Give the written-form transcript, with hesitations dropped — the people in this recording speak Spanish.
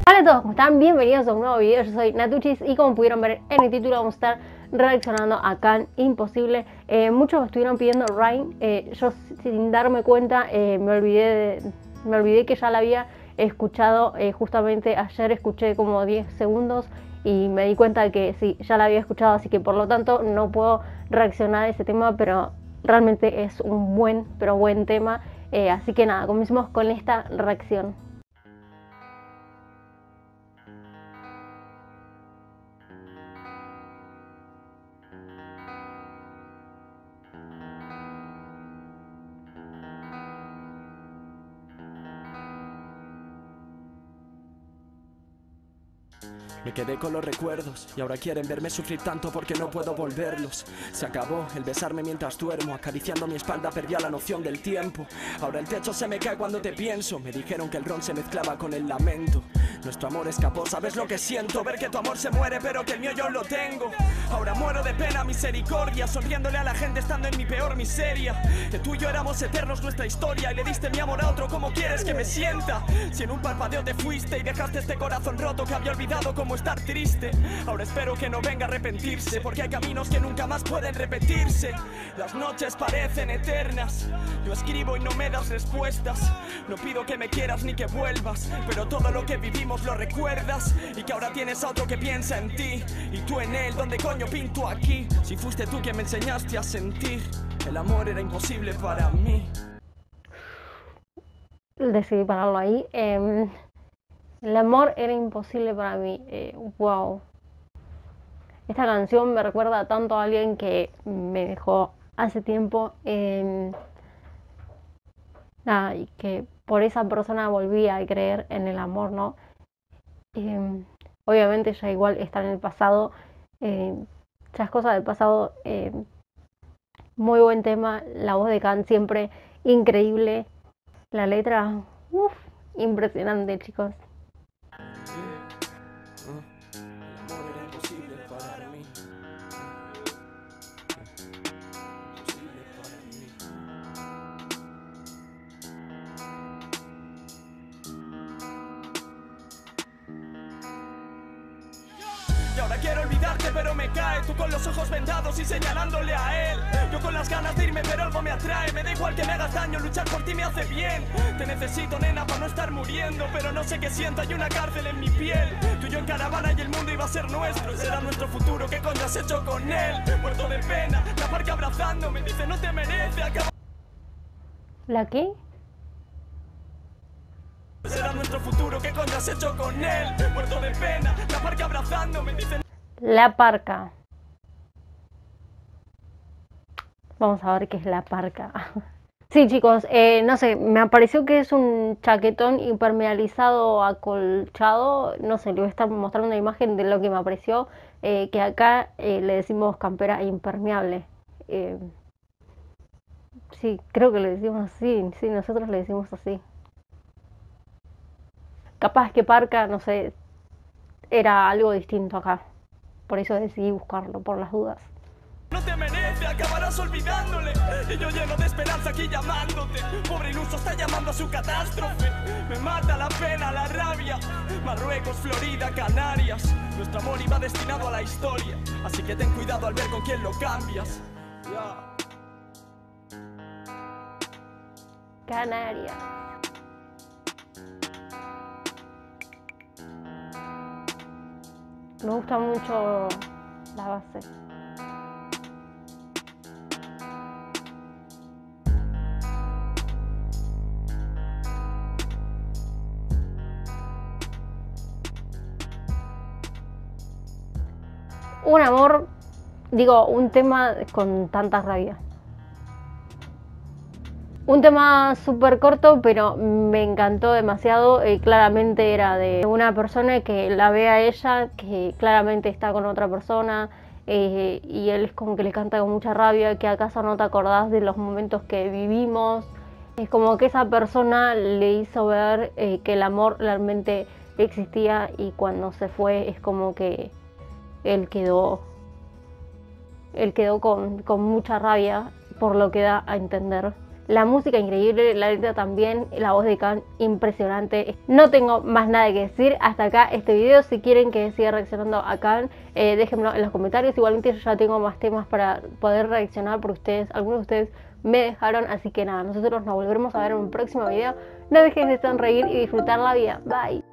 Hola a todos, ¿cómo están? Bienvenidos a un nuevo video, yo soy Natuchis y como pudieron ver en el título vamos a estar reaccionando a Can Imposible. Muchos me estuvieron pidiendo Rain, yo sin darme cuenta me olvidé que ya la había escuchado, justamente ayer escuché como 10 segundos y me di cuenta de que sí, ya la había escuchado, así que por lo tanto no puedo reaccionar a ese tema, pero realmente es un buen tema, así que nada, comencemos con esta reacción. Me quedé con los recuerdos y ahora quieren verme sufrir tanto porque no puedo volverlos. Se acabó el besarme mientras duermo, acariciando mi espalda perdía la noción del tiempo. Ahora el techo se me cae cuando te pienso, me dijeron que el ron se mezclaba con el lamento. Nuestro amor escapó, ¿sabes lo que siento? Ver que tu amor se muere pero que el mío yo lo tengo. Ahora muero de pena, misericordia, sonriéndole a la gente estando en mi peor miseria. Que tú y yo éramos eternos nuestra historia y le diste mi amor a otro, ¿cómo quieres que me sienta? Si en un parpadeo te fuiste y dejaste este corazón roto que había olvidado cómo estar triste. Ahora espero que no venga a arrepentirse, porque hay caminos que nunca más pueden repetirse. Las noches parecen eternas, yo escribo y no me das respuestas. No pido que me quieras ni que vuelvas, pero todo lo que vivimos lo recuerdas. Y que ahora tienes a otro que piensa en ti, y tú en él, ¿dónde coño pinto aquí? Si fuiste tú quien me enseñaste a sentir, el amor era imposible para mí. Decidí pararlo ahí. El amor era imposible para mí. Wow. Esta canción me recuerda tanto a alguien que me dejó hace tiempo. Nada, y que por esa persona volví a creer en el amor, ¿no? Obviamente ya igual está en el pasado. Ya es cosa del pasado. Muy buen tema. La voz de Can siempre increíble. La letra, uff, impresionante, chicos. El amor era imposible para mí. Imposible para mí. Y ahora quiero olvidarte pero me cae. Tú con los ojos vendados y señalándole a él. Yo con las ganas de irme pero algo me atrae. Me da igual que me hagas daño, luchar por ti me hace bien. Te necesito, nena, para no estar muriendo, pero no sé qué siento, hay una cárcel en mi piel. Tú y yo en caravana y el mundo iba a ser nuestro. Será nuestro futuro, ¿qué coño has hecho con él? Muerto de pena, la parca abrazándome, dice no te merece, acaba... ¿La qué? Será nuestro futuro, ¿qué coño has hecho con él? Muerto de pena, la parca abrazándome, dice... La parca. Vamos a ver qué es la parca. Sí, chicos, no sé, me pareció que es un chaquetón impermeabilizado acolchado. No sé, le voy a estar mostrando una imagen de lo que me apareció. Que acá le decimos campera impermeable. Sí, creo que le decimos así. Sí, nosotros le decimos así. Capaz que parca, no sé, era algo distinto acá. Por eso decidí buscarlo, por las dudas. No te merece, acabarás olvidándole. Y yo lleno de esperanza aquí llamándote. Pobre iluso está llamando a su catástrofe. Me mata la pena, la rabia. Marruecos, Florida, Canarias. Nuestro amor iba destinado a la historia. Así que ten cuidado al ver con quién lo cambias. Canarias. Me gusta mucho la base. Un amor, digo, un tema con tanta rabia. Un tema súper corto, pero me encantó demasiado. Claramente era de una persona que la ve a ella, que claramente está con otra persona, y él es como que le canta con mucha rabia, que acaso no te acordás de los momentos que vivimos. Es como que esa persona le hizo ver que el amor realmente existía, y cuando se fue es como que él quedó con mucha rabia, por lo que da a entender. la música increíble, la letra también, la voz de Can impresionante. No tengo más nada que decir, hasta acá este video. Si quieren que siga reaccionando a Can, déjenmelo en los comentarios. Igualmente yo ya tengo más temas para poder reaccionar por ustedes, algunos de ustedes me dejaron, así que nada, nosotros nos volveremos a ver en un próximo video. No dejes de sonreír y disfrutar la vida. Bye.